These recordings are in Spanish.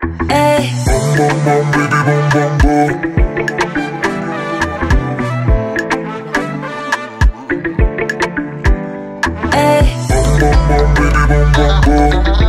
Ey. Bum bum bum baby bum bum bum. Ey. Bum bum bum baby bum bum bum.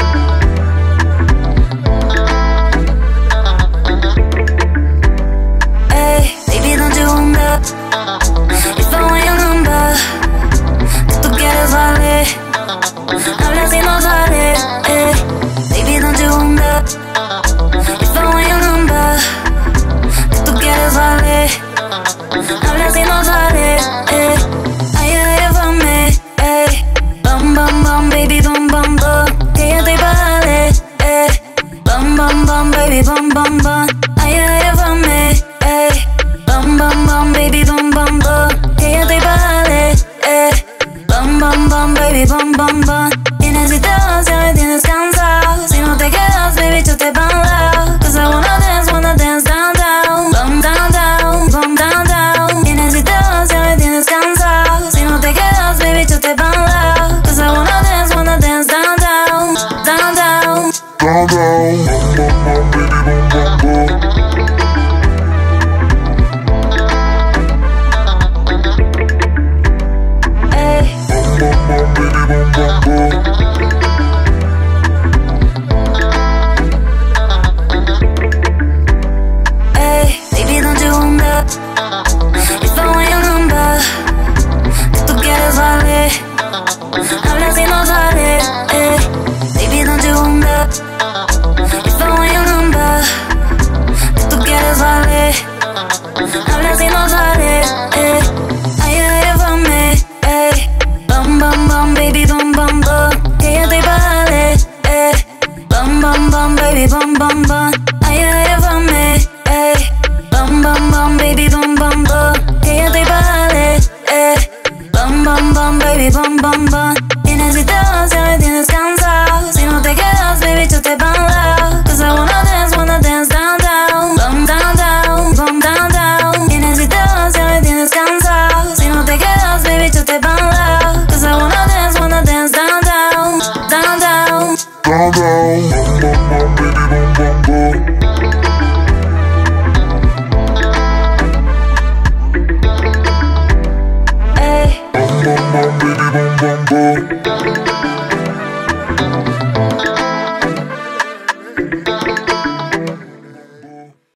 Ey, baby, don't you wonder if I want your number? Tú quieres valer, hablas y no sale. Ey, baby, don't you wonder if I want your number? Tú quieres valer, hablas y no sale. Ey, are you ready for me? Ey, bum bum bum, baby, bum bum bum, que yo estoy pa' darle. Ey, bum bum bum, baby, bum bum bum, are you ready for me? Ey, bum bum bum, baby, bum bum bum, que yo estoy pa' darle. Bum bum bum, baby, bum bum bum. Tienes y te vas, ya me tienes cansado. Si no te quedas, baby, yo te bailo. Cause I wanna dance down, down. Bum down, down, bum down, down. Tienes y te vas, ya me tienes cansado. Si no te quedas, baby, yo te bailo. Cause I wanna dance down, down, down, down, down. Down down.